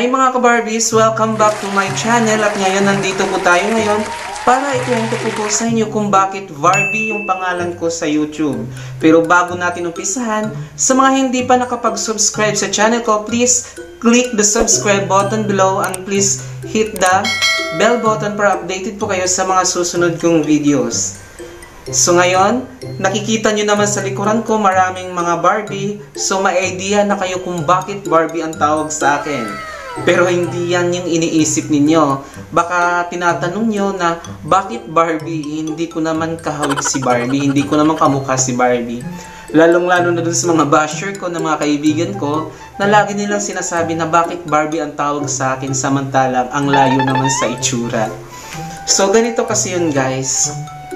Hi mga ka-Barbies! Welcome back to my channel at ngayon nandito po tayo ngayon para ikwento po sa inyo kung bakit Barbie yung pangalan ko sa YouTube. Pero bago natin umpisahan, sa mga hindi pa nakapag-subscribe sa channel ko, please click the subscribe button below and please hit the bell button para updated po kayo sa mga susunod kong videos. So ngayon, nakikita nyo naman sa likuran ko maraming mga Barbie. So may idea na kayo kung bakit Barbie ang tawag sa akin. Pero hindi yan yung iniisip ninyo. Baka tinatanong nyo na bakit Barbie? Hindi ko naman kahawig si Barbie. Hindi ko naman kamukha si Barbie. Lalong-lalo na dun sa mga basher ko na mga kaibigan ko na lagi nilang sinasabi na bakit Barbie ang tawag sa akin samantalang ang layo naman sa itsura. So ganito kasi yun guys.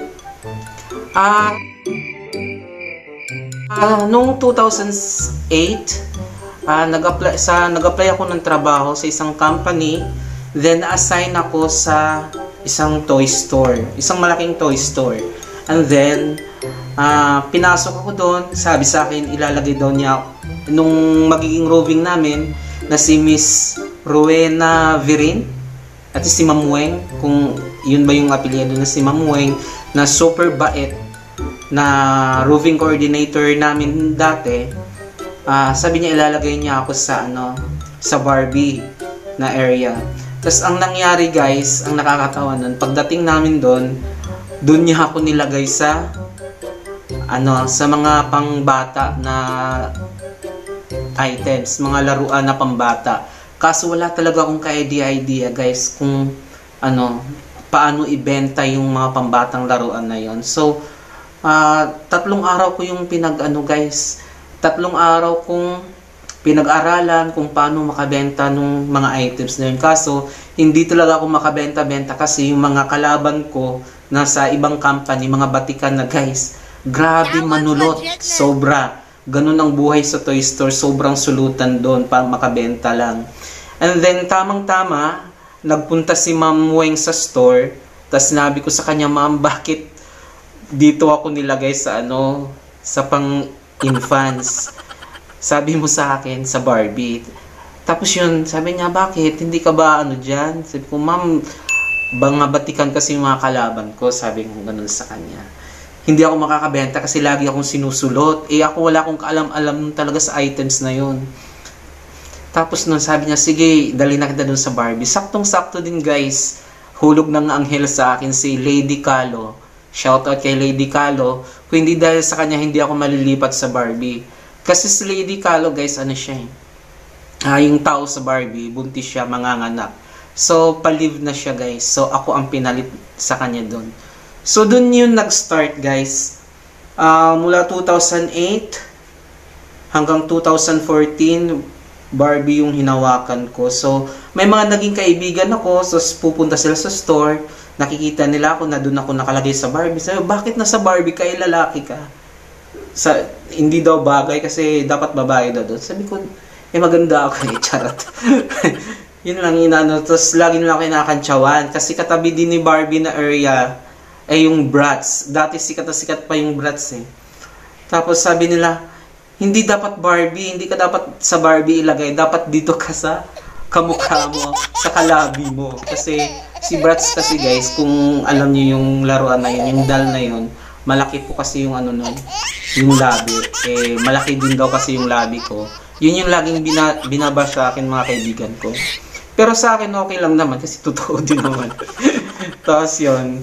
Noong 2008, nag-apply ako ng trabaho sa isang company. Then, na-assign ako sa isang toy store. Isang malaking toy store. And then, pinasok ako doon. Sabi sa akin, ilalagay daw niya nung magiging roving namin na si Miss Rowena Virin at si Ma'am Weng, kung yun ba yung apelyido na si Ma'am Weng, na super bait na roving coordinator namin dati. Sabi niya ilalagay niya ako sa sa Barbie na area. Tapos ang nangyari guys, ang nakakatawa nun, pagdating namin doon niya ako nilagay sa sa mga pangbata na items, mga laruan na pambata. Kaso wala talaga akong ka-idea guys kung paano ibenta yung mga pambatang laruan na yon. So 3 araw ko yung guys. 3 araw kong pinag-aralan kung paano makabenta ng mga items na yun. Kaso, hindi talaga ako makabenta-benta kasi yung mga kalaban ko nasa ibang company, mga batikan na guys. Grabe manulot. Sobra. Ganun ang buhay sa toy store. Sobrang sulutan doon para makabenta lang. And then, tamang-tama, nagpunta si Ma'am Weng sa store. Tapos sinabi ko sa kanya, Ma'am, bakit dito ako nilagay sa sa pang-infants? Sabi mo sa akin, sa Barbie. Tapos yun, sabi niya, bakit? Hindi ka ba dyan? Sabi ko, Ma'am, mga batikan kasi yung mga kalaban ko. Sabi ko ganun sa kanya. Hindi ako makakabenta kasi lagi akong sinusulot. Ako wala akong kaalam-alam talaga sa items na yun. Tapos nun, sabi niya, sige, dali na kita dun sa Barbie. Saktong-sakto din guys. Hulog ng anghel sa akin si Lady Calo. Shoutout kay Lady Calo. Kung hindi dahil sa kanya, hindi ako malilipat sa Barbie. Kasi si Lady Calo, guys, siya yung tao sa Barbie, buntis siya, manganganak. So, palive na siya, guys. So, ako ang pinalit sa kanya doon. So, doon yun nag-start, guys. Mula 2008 hanggang 2014, Barbie yung hinawakan ko. So, may mga naging kaibigan ako. So, pupunta sila sa store. Nakikita nila ako na doon ako nakalagay sa Barbie. Sabi, bakit nasa Barbie ka? Lalaki ka. Hindi daw bagay kasi dapat babae daw doon. Sabi ko, maganda ako charot. Yun lang Tapos lagi nila ako kinakantsawan. Kasi katabi din ni Barbie na area ay yung Bratz. Dati sikat na sikat pa yung Bratz . Tapos sabi nila, hindi dapat Barbie. Hindi ka dapat sa Barbie ilagay. Dapat dito ka sa kamukha mo, sa kalabi mo. Kasi si Bratz kasi guys, kung alam niyo yung laruan na yun, yung doll na yun, malaki po kasi yung yung labi. Malaki din daw kasi yung labi ko. Yun yung laging binabash sa akin mga kaibigan ko. Pero sa akin okay lang naman kasi totoo din naman. Tapos yun.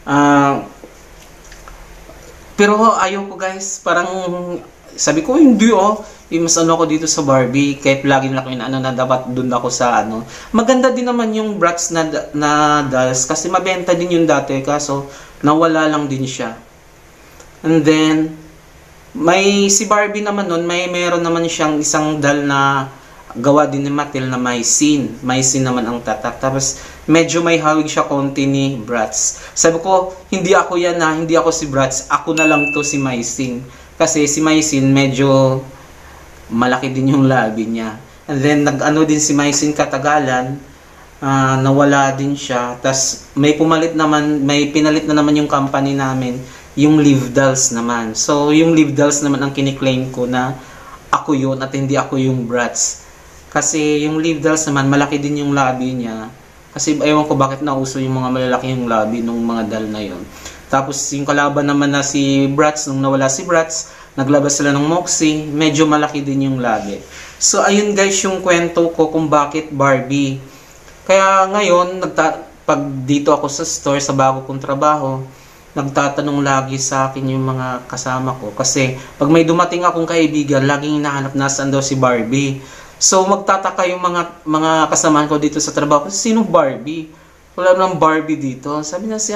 Pero ayoko guys, parang sabi ko hindi mas ako dito sa Barbie kahit lagi nila ko na dapat dun ako sa Maganda din naman yung Bratz na dolls kasi mabenta din yung dati kaso nawala lang din siya. And then si Barbie naman nun, meron naman siyang isang doll na gawa din ni Mattel na may scene naman ang tatak. Tapos medyo may hawig siya konti ni Bratz. Sabi ko, hindi ako yan hindi ako si Bratz, ako na lang to si Mycene. Kasi si Mycene medyo malaki din yung labi niya. And then din si Mycene katagalan, nawala din siya. Tapos may pinalit na naman yung company namin, yung Live Dolls naman. So yung Live Dolls naman ang kiniklaim ko na ako yun at hindi ako yung Bratz. Kasi yung Liv Dolls naman, malaki din yung labi niya. Kasi ewan ko bakit nauso yung mga malalaki yung labi nung mga doll na yon. Tapos yung kalaban naman na si Bratz, nung nawala si Bratz, naglabas sila ng Moxie, medyo malaki din yung labi. So ayun guys yung kwento ko kung bakit Barbie. Kaya ngayon, pag dito ako sa store, sa bago kong trabaho, nagtatanong lagi sa akin yung mga kasama ko. Kasi pag may dumating akong kaibigan, laging hinahanap nasaan daw si Barbie. So magtataka yung mga kasamahan ko dito sa trabaho, sino Barbie? Wala nang Barbie dito. Sabi niya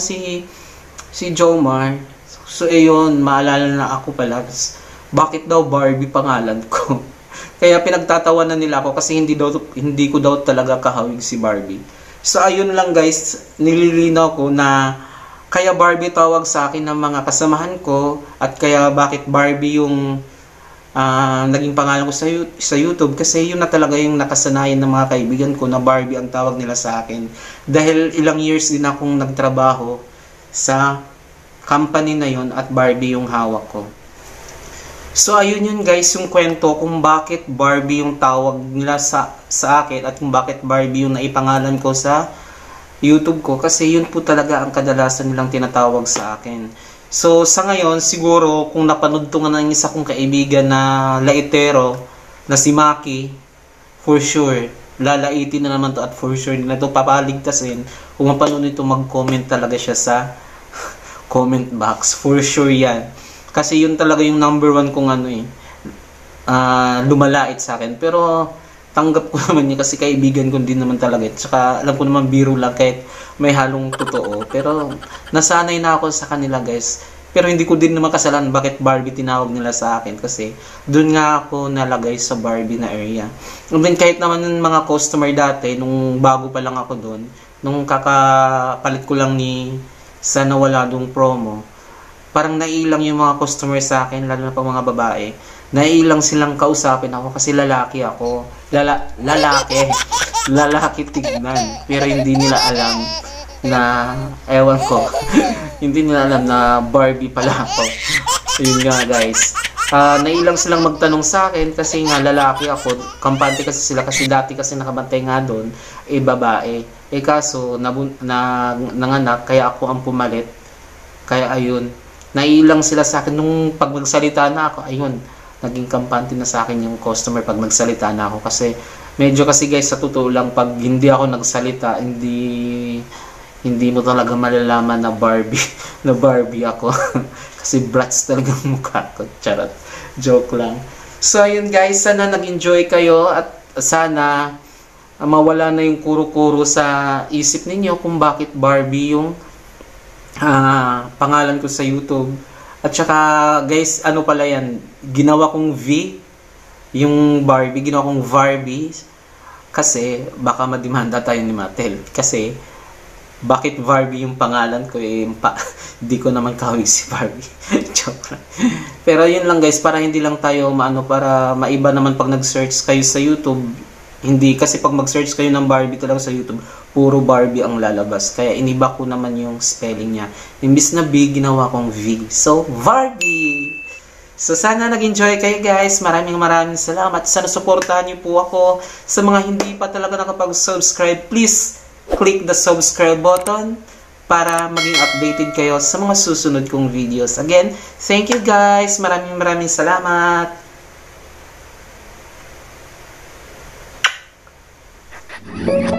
si Jomar. So ayun, maalala na ako pala. Bakit daw Barbie pangalan ko? Kaya pinagtatawanan nila ako kasi hindi ko daw talaga kahawig si Barbie. So ayun lang guys, nililinaw ko na kaya Barbie tawag sa akin ng mga kasamahan ko at kaya bakit Barbie yung naging pangalan ko sa YouTube kasi yun na talaga yung nakasanayan ng mga kaibigan ko na Barbie ang tawag nila sa akin. Dahil ilang years din akong nagtrabaho sa company na yun at Barbie yung hawak ko. So ayun yun guys yung kwento kung bakit Barbie yung tawag nila sa akin at kung bakit Barbie yung naipangalan ko sa YouTube ko kasi yun po talaga ang kadalasan nilang tinatawag sa akin. So sa ngayon siguro kung napanood to nga ng isa kong kaibigan na laitero na si Maki, for sure lalaitin na naman to at for sure na to papaligtasin. Kung mapanood nito mag-comment talaga siya sa comment box, for sure yan. Kasi yun talaga yung number one kong lumalait sa akin. Pero tanggap ko naman yun kasi kaibigan ko din naman talaga. Tsaka alam ko naman biro lang kahit may halong totoo. Pero nasanay na ako sa kanila guys. Pero hindi ko din naman kasalanan bakit Barbie tinawag nila sa akin. Kasi doon nga ako nalagay sa Barbie na area. And then kahit naman yung mga customer dati, nung bago pa lang ako doon, nung kakapalit ko lang sa nawala dong promo, parang nailang yung mga customer sa akin, lalo na pa mga babae. Nailang silang kausapin ako kasi lalaki ako. Lalaki tignan. Pero hindi nila alam na, ewan ko, hindi nila alam na Barbie pala ako. Yun nga guys. Nailang silang magtanong sa akin kasi nga lalaki ako. Kampante kasi sila kasi dati kasi nakabantay nga doon, babae. Kaso, nanganak, kaya ako ang pumalit. Kaya ayun. Nailang sila sa akin nung pag magsalita na ako, ayun, naging kampante na sa akin yung customer pag magsalita na ako kasi medyo kasi guys sa totoo lang pag hindi ako nagsalita, hindi mo talaga malalaman na Barbie ako. Kasi Bratz talaga mukha ko. Charot. Joke lang. So ayun guys, sana nag-enjoy kayo at sana mawala na yung kuro-kuro sa isip ninyo kung bakit Barbie yung pangalan ko sa YouTube. At saka guys, ano pala yan, ginawa kong V yung Barbie, ginawa kong Barbie kasi baka madimanda tayo ni Mattel kasi bakit Barbie yung pangalan ko hindi ko naman kahawig si Barbie. Joke lang. Pero yun lang guys, para hindi lang tayo para maiba naman pag nag-search kayo sa YouTube. Hindi, kasi pag mag-search kayo ng Barbie talaga sa YouTube, puro Barbie ang lalabas. Kaya iniba ko naman yung spelling niya. Imbis na B, ginawa kong V. So, Barbie! So, sana nag-enjoy kayo guys. Maraming salamat. Sana supportahan niyo po ako. Sa mga hindi pa talaga nakapag-subscribe, please click the subscribe button para maging updated kayo sa mga susunod kong videos. Again, thank you guys. Maraming salamat.